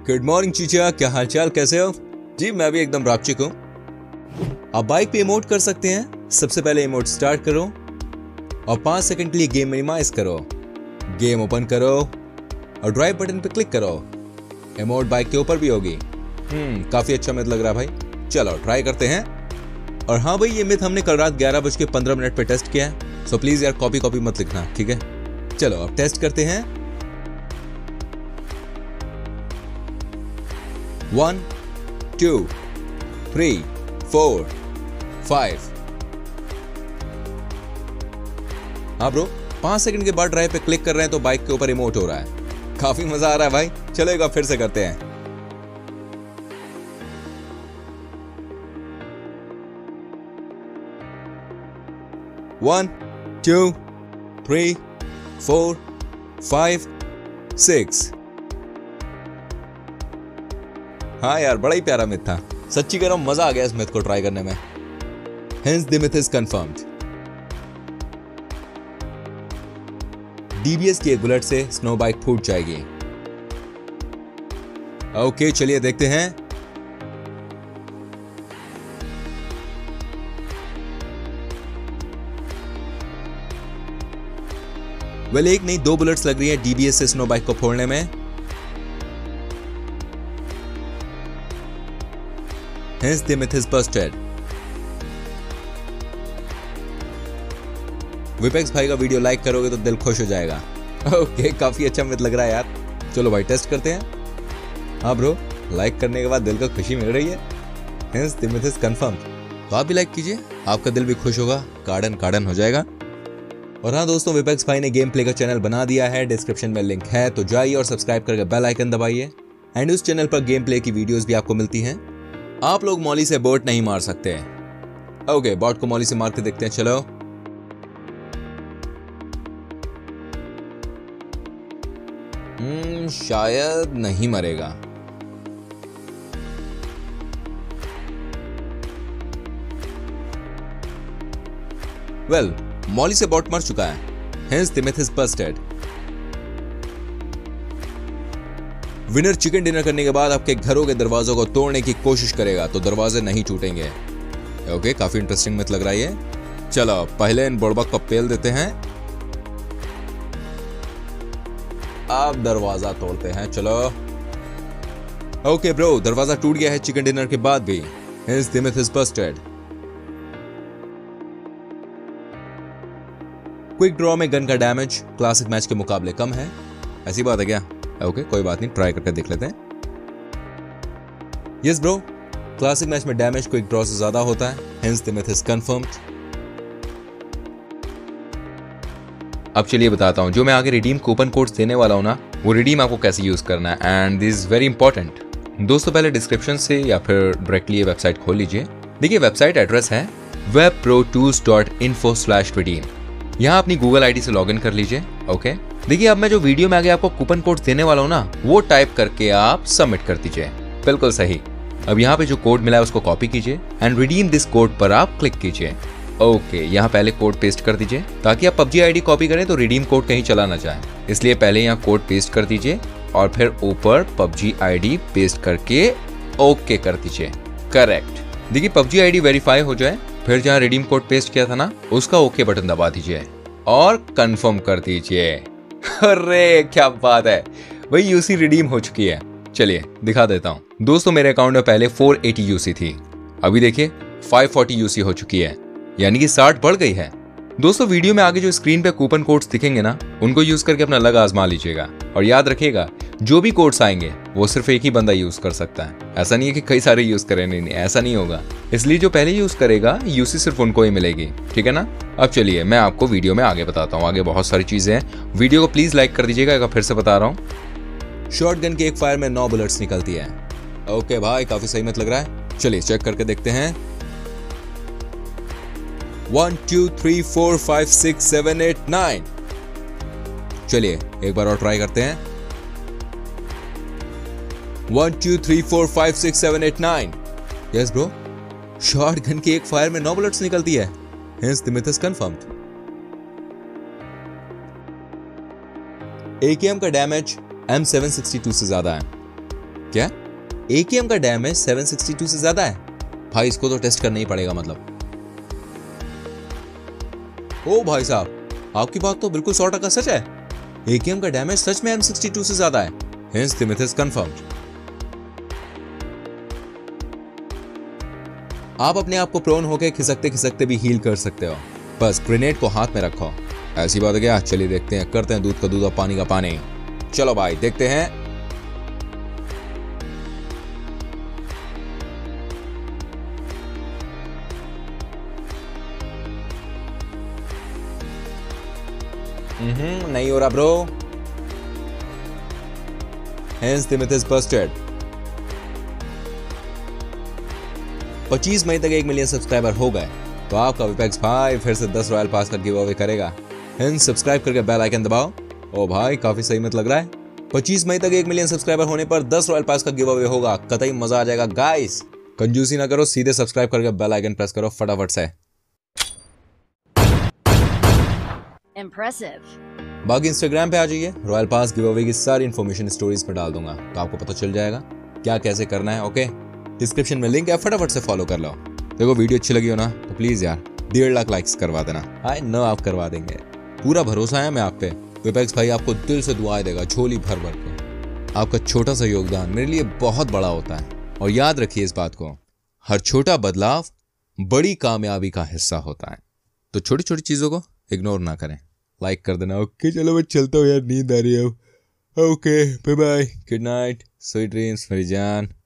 Good morning चीचा, क्या हालचाल, कैसे हो? जी मैं भी एकदम रापचिक हूँ। आप बाइक पे इमोट कर सकते हैं। सबसे पहले इमोट स्टार्ट करो और 5 सेकंड के लिए गेम मिनिमाइज करो। गेम ओपन करो और ड्राइव बटन पे क्लिक करो। इमोट बाइक के ऊपर भी होगी। काफी अच्छा मिथ लग रहा है भाई। चलो ट्राई करते हैं। और हाँ भाई, ये मिथ हमने कल रात 11:15 पे टेस्ट किया है, सो प्लीज यार कॉपी मत लिखना, ठीक है? चलो अब टेस्ट करते हैं। 1 2 3 4 5। हाँ ब्रो, 5 सेकंड के बाद ड्राइव पे क्लिक कर रहे हैं तो बाइक के ऊपर इमोट हो रहा है। काफी मजा आ रहा है भाई। चलेगा, फिर से करते हैं। One, 2, 3, 4, 5, 6। हाँ यार, बड़ा ही प्यारा मिथ था। सच्ची कह रहा हूं, मजा आ गया इस मिथ को ट्राई करने में। Hence the myth is confirmed। DBS की एक बुलेट से स्नो बाइक फूट जाएगी। ओके चलिए देखते हैं। वेल, एक नहीं 2 बुलेट्स लग रही है डीबीएस से स्नो बाइक को फोड़ने में। Hence the myth is busted। विपेक्स भाई का वीडियो लाइक करोगे तो दिल खुश हो जाएगा। ओके, काफी अच्छा मिथ लग रहा है यार। चलो भाई टेस्ट करते हैं। हाँ ब्रो, लाइक करने के बाद दिल को खुशी मिल रही है। Hence the myth is confirmed। तो आप भी लाइक कीजिए, आपका दिल भी खुश होगा, गार्डन हो जाएगा। और हाँ दोस्तों, विपेक्स भाई ने गेम प्ले का चैनल बना दिया है, डिस्क्रिप्शन में लिंक है, तो जाइए और सब्सक्राइब करके बेल आइकन दबाइए। एंड उस चैनल पर गेम प्ले की वीडियोस भी आपको मिलती हैं। आप लोग मॉली से बोट नहीं मार सकते। ओके, बॉट को मॉली से मार के देखते हैं। चलो शायद नहीं मरेगा। वेल, मॉली से बॉट मर चुका है। Hence the myth is busted। Winner chicken dinner करने के बाद आपके घरों के दरवाजों को तोड़ने की कोशिश करेगा तो दरवाजे नहीं टूटेंगे। ओके, काफी इंटरेस्टिंग मिथ लग रहा है ये। चलो पहले इन बुड़बक को पेल देते हैं। अब दरवाजा तोड़ते हैं। चलो ओके ब्रो, दरवाजा टूट गया है चिकन डिनर के बाद भी। Hence the myth is busted। Quick draw में गन का डैमेज क्लासिक मैच के मुकाबले कम है। ऐसी बात है क्या? ओके, कोई बात नहीं, ट्राई करके देख लेते हैं। यस ब्रो, क्लासिक मैच में डैमेज क्विक ड्रॉ से ज्यादा होता है। Hence the myth is confirmed। अब चलिए बताता हूँ, जो मैं आगे रिडीम कूपन कोड्स देने वाला हूँ ना, वो रिडीम आपको कैसे यूज करना है। And this is very important. दोस्तों पहले डिस्क्रिप्शन से या फिर डायरेक्टली ये वेबसाइट खोल लीजिए। देखिए वेबसाइट एड्रेस है webprotools.info/redeem। यहाँ अपनी गूगल आईडी से लॉगिन कर लीजिए। ओके, देखिए अब मैं जो वीडियो में आगे आपको कूपन कोड्स देने वाला हूँ ना, वो टाइप करके आप सबमिट कर दीजिए। बिल्कुल सही। अब यहाँ पे जो कोड मिला है उसको कॉपी कीजिए एंड रिडीम दिस कोड पर आप क्लिक कीजिए। ओके, यहाँ पहले कोड पेस्ट कर दीजिए ताकि आप पबजी आईडी कॉपी करें तो रिडीम कोड कहीं चला ना जाए। इसलिए पहले यहाँ कोड पेस्ट कर दीजिए और फिर ऊपर पबजी आईडी पेस्ट करके ओके कर दीजिए। करेक्ट। देखिए पबजी आईडी वेरीफाई हो जाए, फिर जहाँ रिडीम कोड पेस्ट किया था ना, उसका ओके बटन दबा दीजिए और कंफर्म कर दीजिए। अरे क्या बात है भाई, यूसी रिडीम हो चुकी है। चलिए दिखा देता हूँ। दोस्तों मेरे अकाउंट में पहले 480 यूसी थी, अभी देखिए 540 यूसी हो चुकी है, यानी कि 60 बढ़ गई है। दोस्तों वीडियो में आगे जो स्क्रीन पे कूपन कोड्स दिखेंगे ना, उनको यूज करके अपना लक आजमा लीजिएगा। और याद रखिएगा, जो भी कोड्स आएंगे वो सिर्फ एक ही बंदा यूज कर सकता है। ऐसा नहीं है कि कई सारे यूज करें, नहीं, ऐसा नहीं होगा। इसलिए जो पहले यूज करेगा यूसी सिर्फ उनको ही मिलेगी, ठीक है ना? अब चलिए मैं आपको वीडियो में आगे बताता हूँ। आगे बहुत सारी चीजें हैं। वीडियो को प्लीज लाइक कर दीजिएगा। फिर से बता रहा हूँ, शॉटगन की एक फायर में 9 बुलेट्स निकलती है। ओके भाई, काफी सही मत लग रहा है। चलिए चेक करके देखते हैं। 1 2 3 4 5 6 7 8 9। चलिए एक बार और ट्राई करते हैं। 1 2 3 4 5 6 7 8 9। यस ब्रो, शॉटगन की एक फायर में 9 बुलेट्स निकलती है। Hence the myth is confirmed। AKM का डैमेज M762 से ज्यादा है। क्या AKM का डैमेज 762 से ज्यादा है? भाई इसको तो टेस्ट करना ही पड़ेगा मतलब। ओ भाई साहब, आपकी बात तो बिल्कुल 100% सच है। AKM का डैमेज सच में M62 से ज्यादा है। Hence the myth is confirmed। आप अपने आप को प्रोन होकर खिसकते खिसकते भी हील कर सकते हो, बस ग्रेनेड को हाथ में रखो। ऐसी बात है क्या? चलिए देखते हैं, करते हैं दूध का दूध और पानी का पानी। चलो भाई देखते हैं। नहीं हो रहा bro. Hence the myth is busted। 25 मई तक 1 मिलियन सब्सक्राइबर हो गए तो आपका विपेक्स भाई फिर से 10 रॉयल पास का गिव अवे करेगा। Hence सब्सक्राइब करके बेल आइकन दबाओ। ओ भाई काफी सही मत लग रहा है। 25 मई तक 1 मिलियन सब्सक्राइबर होने पर 10 रॉयल पास का गिव अवे होगा। कतई मजा आ जाएगा गाइस। कंजूसी ना करो, सीधे सब्सक्राइब करके बेल आइकन प्रेस करो फटाफट से। Impressive। बाकी इंस्टाग्राम पे आ जाइए, रॉयल पास गिव अवे की सारी इन्फॉर्मेशन स्टोरीज पे डाल दूंगा तो आपको पता चल जाएगा क्या कैसे करना है। ओके, डिस्क्रिप्शन में लिंक है, फटाफट से फॉलो कर लो। देखो वीडियो अच्छी लगी हो ना तो प्लीज यार 1.5 लाख लाइक्स करवा देना। आई नो आप करवा देंगे, पूरा भरोसा है मैं आप पे। विपेक्स भाई आपको दिल से दुआएं देगा झोली भर भर के। आपका छोटा सा योगदान मेरे लिए बहुत बड़ा होता है और याद रखिए इस बात को, हर छोटा बदलाव बड़ी कामयाबी का हिस्सा होता है। तो छोटी छोटी चीजों को इग्नोर ना करें, लाइक कर देना। ओके चलो मैं चलता हूँ यार, नींद आ रही है अब। Okay bye bye, good night, sweet dreams मेरी जान।